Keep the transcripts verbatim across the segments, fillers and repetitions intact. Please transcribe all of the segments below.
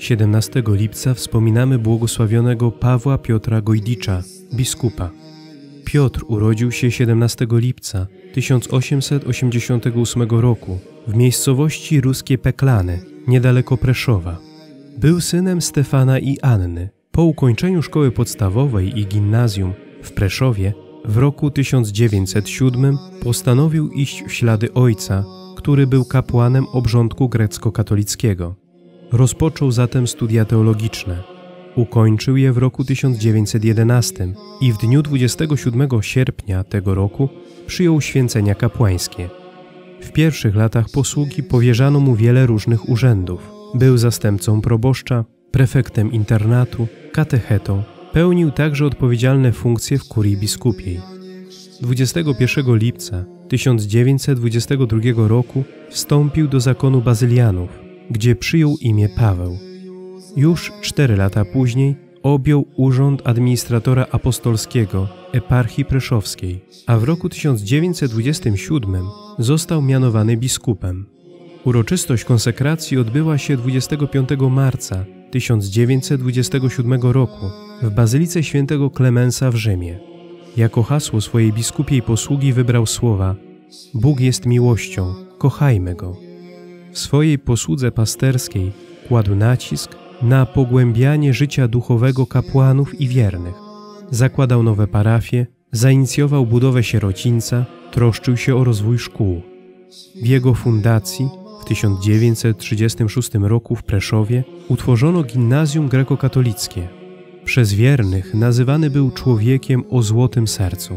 siedemnastego lipca wspominamy błogosławionego Pawła Piotra Gojdicza, biskupa. Piotr urodził się siedemnastego lipca tysiąc osiemset osiemdziesiątego ósmego roku w miejscowości Ruskie Peklany, niedaleko Preszowa. Był synem Stefana i Anny. Po ukończeniu szkoły podstawowej i gimnazjum w Preszowie w roku tysiąc dziewięćset siódmym postanowił iść w ślady ojca, który był kapłanem obrządku grecko-katolickiego. Rozpoczął zatem studia teologiczne. Ukończył je w roku tysiąc dziewięćset jedenastym i w dniu dwudziestego siódmego sierpnia tego roku przyjął święcenia kapłańskie. W pierwszych latach posługi powierzano mu wiele różnych urzędów. Był zastępcą proboszcza, prefektem internatu, katechetą. Pełnił także odpowiedzialne funkcje w kurii biskupiej. dwudziestego pierwszego lipca tysiąc dziewięćset dwudziestego drugiego roku wstąpił do zakonu bazylianów, gdzie przyjął imię Paweł. Już cztery lata później objął urząd administratora apostolskiego eparchii preszowskiej, a w roku tysiąc dziewięćset dwudziestym siódmym został mianowany biskupem. Uroczystość konsekracji odbyła się dwudziestego piątego marca tysiąc dziewięćset dwudziestego siódmego roku w Bazylice Świętego Klemensa w Rzymie. Jako hasło swojej biskupiej posługi wybrał słowa: Bóg jest miłością, kochajmy Go. W swojej posłudze pasterskiej kładł nacisk na pogłębianie życia duchowego kapłanów i wiernych. Zakładał nowe parafie, zainicjował budowę sierocińca, troszczył się o rozwój szkół. W jego fundacji w tysiąc dziewięćset trzydziestym szóstym roku w Preszowie utworzono gimnazjum grekokatolickie. Przez wiernych nazywany był człowiekiem o złotym sercu.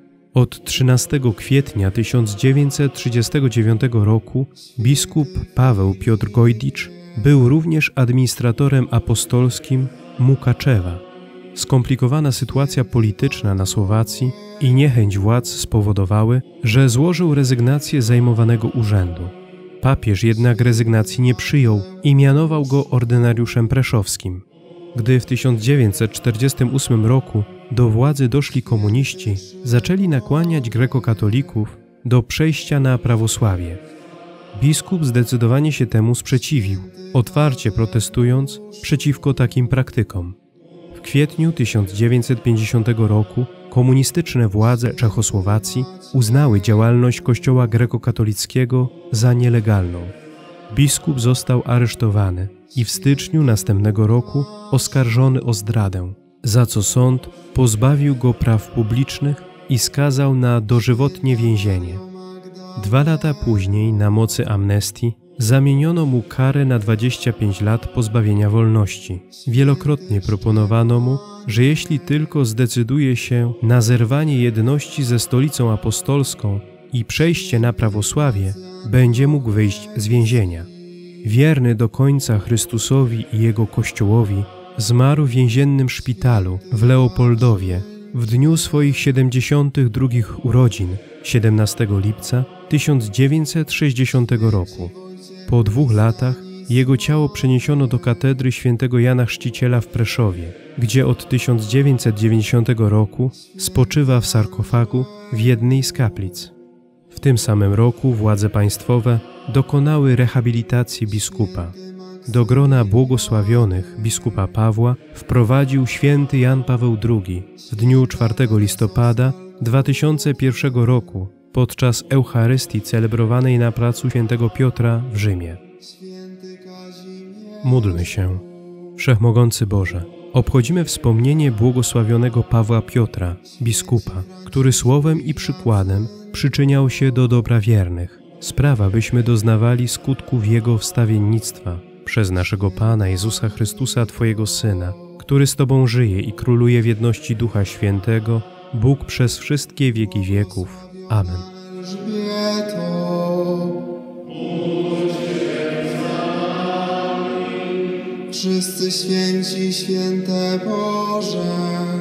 Od trzynastego kwietnia tysiąc dziewięćset trzydziestego dziewiątego roku biskup Paweł Piotr Gojdicz był również administratorem apostolskim Mukaczewa. Skomplikowana sytuacja polityczna na Słowacji i niechęć władz spowodowały, że złożył rezygnację z zajmowanego urzędu. Papież jednak rezygnacji nie przyjął i mianował go ordynariuszem preszowskim. Gdy w tysiąc dziewięćset czterdziestym ósmym roku do władzy doszli komuniści, zaczęli nakłaniać grekokatolików do przejścia na prawosławie. Biskup zdecydowanie się temu sprzeciwił, otwarcie protestując przeciwko takim praktykom. W kwietniu tysiąc dziewięćset pięćdziesiątego roku komunistyczne władze Czechosłowacji uznały działalność Kościoła grekokatolickiego za nielegalną. Biskup został aresztowany i w styczniu następnego roku oskarżony o zdradę, za co sąd pozbawił go praw publicznych i skazał na dożywotnie więzienie. Dwa lata później, na mocy amnestii, zamieniono mu karę na dwadzieścia pięć lat pozbawienia wolności. Wielokrotnie proponowano mu, że jeśli tylko zdecyduje się na zerwanie jedności ze stolicą apostolską i przejście na prawosławie, będzie mógł wyjść z więzienia. Wierny do końca Chrystusowi i Jego Kościołowi, zmarł w więziennym szpitalu w Leopoldowie w dniu swoich siedemdziesiątych drugich urodzin, siedemnastego lipca tysiąc dziewięćset sześćdziesiątego roku. Po dwóch latach jego ciało przeniesiono do katedry świętego Jana Chrzciciela w Preszowie, gdzie od tysiąc dziewięćset dziewięćdziesiątego roku spoczywa w sarkofagu w jednej z kaplic. W tym samym roku władze państwowe dokonały rehabilitacji biskupa. Do grona błogosławionych biskupa Pawła wprowadził święty Jan Paweł drugi w dniu czwartego listopada dwa tysiące pierwszego roku podczas Eucharystii celebrowanej na placu Świętego Piotra w Rzymie. Módlmy się. Wszechmogący Boże, obchodzimy wspomnienie błogosławionego Pawła Piotra, biskupa, który słowem i przykładem przyczyniał się do dobra wiernych. Sprawa, byśmy doznawali skutków Jego wstawiennictwa przez naszego Pana Jezusa Chrystusa, Twojego Syna, który z Tobą żyje i króluje w jedności Ducha Świętego, Bóg przez wszystkie wieki wieków. Amen. Wszyscy święci, święte Boże,